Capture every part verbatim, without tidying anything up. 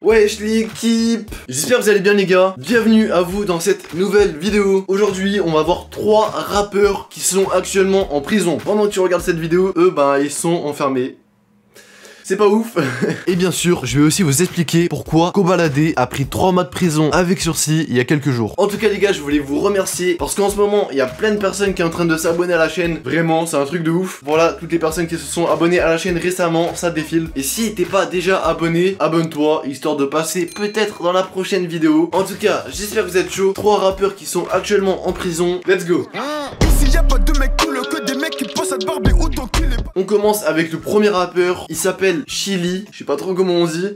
Wesh l'équipe, j'espère que vous allez bien les gars. Bienvenue à vous dans cette nouvelle vidéo. Aujourd'hui on va voir trois rappeurs qui sont actuellement en prison. Pendant que tu regardes cette vidéo, eux ben ils sont enfermés. C'est pas ouf. Et bien sûr, je vais aussi vous expliquer pourquoi Kobalade a pris trois mois de prison avec sursis il y a quelques jours. En tout cas les gars, je voulais vous remercier parce qu'en ce moment, il y a plein de personnes qui sont en train de s'abonner à la chaîne. Vraiment, c'est un truc de ouf. Voilà, toutes les personnes qui se sont abonnées à la chaîne récemment, ça défile. Et si t'es pas déjà abonné, abonne-toi, histoire de passer peut-être dans la prochaine vidéo. En tout cas, j'espère que vous êtes chaud. Trois rappeurs qui sont actuellement en prison. Let's go. Ici y a pas de mecs cool que des mecs qui pensent à te barber ou t'enculer. On commence avec le premier rappeur, il s'appelle Chili, je sais pas trop comment on dit.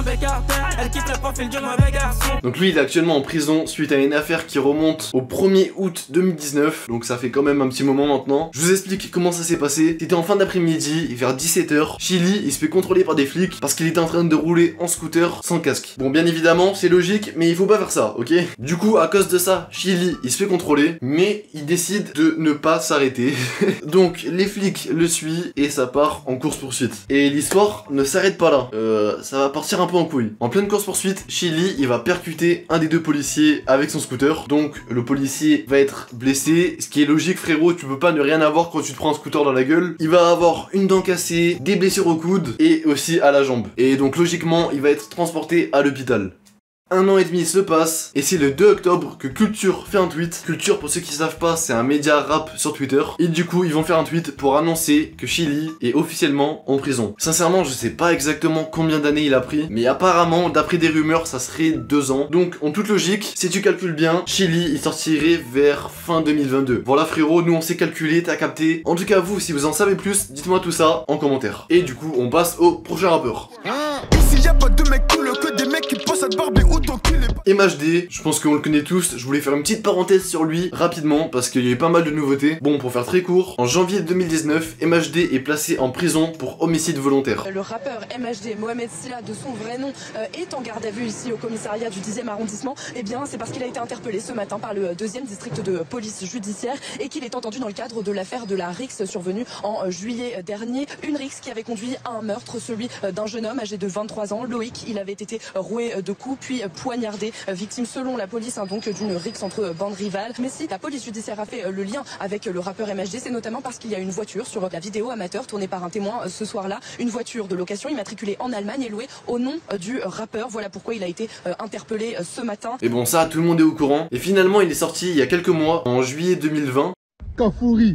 Donc lui il est actuellement en prison suite à une affaire qui remonte au premier août deux mille dix-neuf. Donc ça fait quand même un petit moment maintenant. Je vous explique comment ça s'est passé. C'était en fin d'après-midi, vers dix-sept heures. Chili il se fait contrôler par des flics parce qu'il était en train de rouler en scooter sans casque. Bon bien évidemment c'est logique mais il faut pas faire ça, ok? Du coup à cause de ça, Chili il se fait contrôler mais il décide de ne pas s'arrêter. Donc les flics le suivent et ça part en course poursuite. Et l'histoire ne s'arrête pas là, euh, ça va partir un peu en couille. En pleine course poursuite, Chili il va percuter un des deux policiers avec son scooter. Donc le policier va être blessé, ce qui est logique frérot, tu peux pas ne rien avoir quand tu te prends un scooter dans la gueule. Il va avoir une dent cassée, des blessures au coude et aussi à la jambe. Et donc logiquement il va être transporté à l'hôpital. Un an et demi se passe et c'est le deux octobre que Culture fait un tweet. Culture, pour ceux qui savent pas, c'est un média rap sur Twitter. Et du coup ils vont faire un tweet pour annoncer que Chili est officiellement en prison. Sincèrement je sais pas exactement combien d'années il a pris, mais apparemment d'après des rumeurs ça serait deux ans. Donc en toute logique, si tu calcules bien, Chili il sortirait vers fin deux mille vingt-deux. Voilà frérot, nous on s'est calculé, t'as capté. En tout cas vous, si vous en savez plus, dites-moi tout ça en commentaire. Et du coup on passe au prochain rappeur. Ici y a pas de mecs cool que des mecs qui pensent à te barber ou t'enculer. M H D, je pense qu'on le connaît tous, je voulais faire une petite parenthèse sur lui rapidement parce qu'il y a eu pas mal de nouveautés. Bon, pour faire très court, en janvier deux mille dix-neuf, M H D est placé en prison pour homicide volontaire. Le rappeur M H D, Mohamed Silla, de son vrai nom, euh, est en garde à vue ici au commissariat du dixième arrondissement. Et bien, c'est parce qu'il a été interpellé ce matin par le deuxième district de police judiciaire et qu'il est entendu dans le cadre de l'affaire de la rixe survenue en euh, juillet dernier. Une rixe qui avait conduit à un meurtre, celui euh, d'un jeune homme âgé de vingt-trois ans, Loïc. Il avait été roué de coups puis poignardé, victime selon la police hein, donc d'une rixe entre bandes rivales. Mais si la police judiciaire a fait le lien avec le rappeur M H D, c'est notamment parce qu'il y a une voiture sur la vidéo amateur tournée par un témoin ce soir-là, une voiture de location immatriculée en Allemagne et louée au nom du rappeur. Voilà pourquoi il a été interpellé ce matin. Et bon ça, tout le monde est au courant. Et finalement il est sorti il y a quelques mois, en juillet deux mille vingt. Cafouri.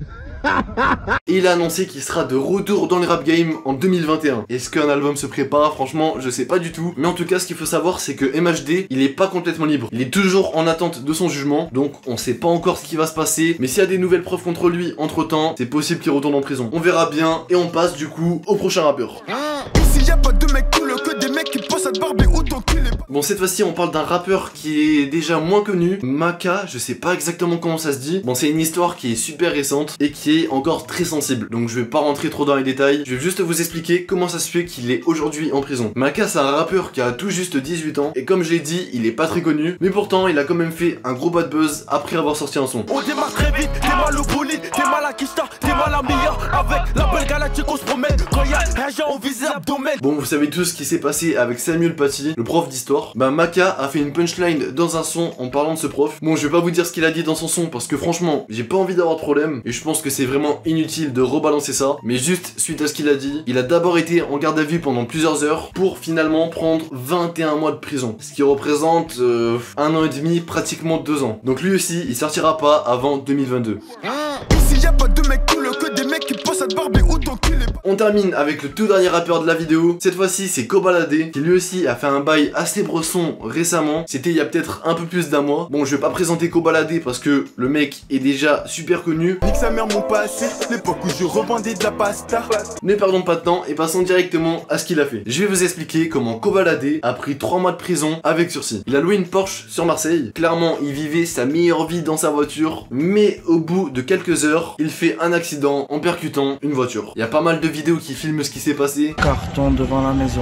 Et il a annoncé qu'il sera de retour dans le rap game en deux mille vingt et un. Est-ce qu'un album se prépare? Franchement, je sais pas du tout. Mais en tout cas, ce qu'il faut savoir, c'est que M H D, il est pas complètement libre. Il est toujours en attente de son jugement. Donc, on sait pas encore ce qui va se passer. Mais s'il y a des nouvelles preuves contre lui entre temps, c'est possible qu'il retourne en prison. On verra bien. Et on passe du coup au prochain rappeur. Ici y a pas de mecs cool que des mecs qui pensent à te barber ou t'enculer. Bon, cette fois-ci, on parle d'un rappeur qui est déjà moins connu. Maka, je sais pas exactement comment ça se dit. Bon, c'est une histoire qui est super récente et qui est encore très sensible. Donc, je vais pas rentrer trop dans les détails. Je vais juste vous expliquer comment ça se fait qu'il est aujourd'hui en prison. Maka, c'est un rappeur qui a tout juste dix-huit ans. Et comme je l'ai dit, il est pas très connu. Mais pourtant, il a quand même fait un gros bad buzz après avoir sorti un son. On démarre très vite, t'es mal au bolide, t'es mal à Kista, t'es mal à Mia. Avec la belle galactique, on se promène. Quand y'a un genre, on vise l'abdomen. Bon, vous savez tout ce qui s'est passé avec Samuel Paty, le prof d'histoire. Bah, Maka a fait une punchline dans un son en parlant de ce prof. Bon, je vais pas vous dire ce qu'il a dit dans son son parce que franchement, j'ai pas envie d'avoir de problème. Et je pense que c'est vraiment inutile de rebalancer ça. Mais juste suite à ce qu'il a dit, il a d'abord été en garde à vue pendant plusieurs heures pour finalement prendre vingt et un mois de prison. Ce qui représente euh, un an et demi, pratiquement deux ans. Donc lui aussi, il sortira pas avant deux mille vingt-deux. Ici y a pas de mecs cool que des mecs qui pensent à te barber ou t'enculer. On termine avec le tout dernier rappeur de la vidéo. Cette fois-ci, c'est Kobalade, qui lui aussi a fait un bail assez bresson récemment. C'était il y a peut-être un peu plus d'un mois. Bon, je vais pas présenter Kobalade parce que le mec est déjà super connu. Nique sa mère mon passé, l'époque où je revendais de la pasta. Ne perdons pas de temps et passons directement à ce qu'il a fait. Je vais vous expliquer comment Kobalade a pris trois mois de prison avec sursis. Il a loué une Porsche sur Marseille. Clairement, il vivait sa meilleure vie dans sa voiture. Mais au bout de quelques heures, il fait un accident en percutant une voiture. Il y a pas mal de vidéos qui filment ce qui s'est passé. Carton devant la maison.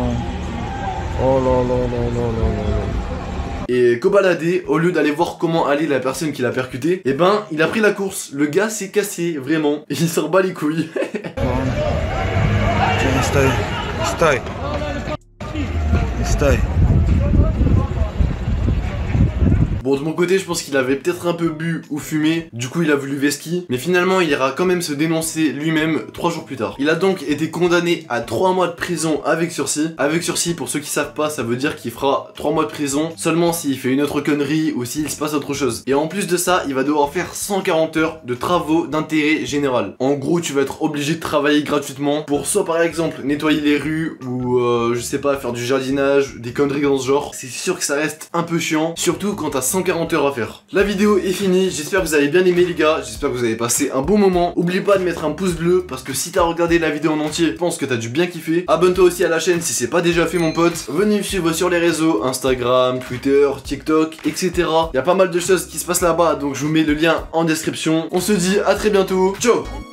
Oh là là là là là là. Et Kobalade, au lieu d'aller voir comment allait la personne qui l'a percuté, eh ben, il a pris la course. Le gars s'est cassé, vraiment. Il s'en bat les couilles. Stay. Stay. stay. Bon, de mon côté, je pense qu'il avait peut-être un peu bu ou fumé, du coup il a voulu vesquy, mais finalement il ira quand même se dénoncer lui-même trois jours plus tard. Il a donc été condamné à trois mois de prison avec sursis. Avec sursis, pour ceux qui savent pas, ça veut dire qu'il fera trois mois de prison seulement s'il fait une autre connerie ou s'il se passe autre chose. Et en plus de ça, il va devoir faire cent quarante heures de travaux d'intérêt général. En gros, tu vas être obligé de travailler gratuitement pour soit par exemple nettoyer les rues ou euh, je sais pas, faire du jardinage, des conneries dans ce genre. C'est sûr que ça reste un peu chiant, surtout quand t'as cent quarante heures à faire. La vidéo est finie, j'espère que vous avez bien aimé les gars, j'espère que vous avez passé un bon moment. N'oublie pas de mettre un pouce bleu parce que si t'as regardé la vidéo en entier, je pense que t'as dû bien kiffer. Abonne-toi aussi à la chaîne si c'est pas déjà fait mon pote. Venez me suivre sur les réseaux, Instagram, Twitter, TikTok, et cetera. Il y a pas mal de choses qui se passent là-bas, donc je vous mets le lien en description. On se dit à très bientôt, ciao.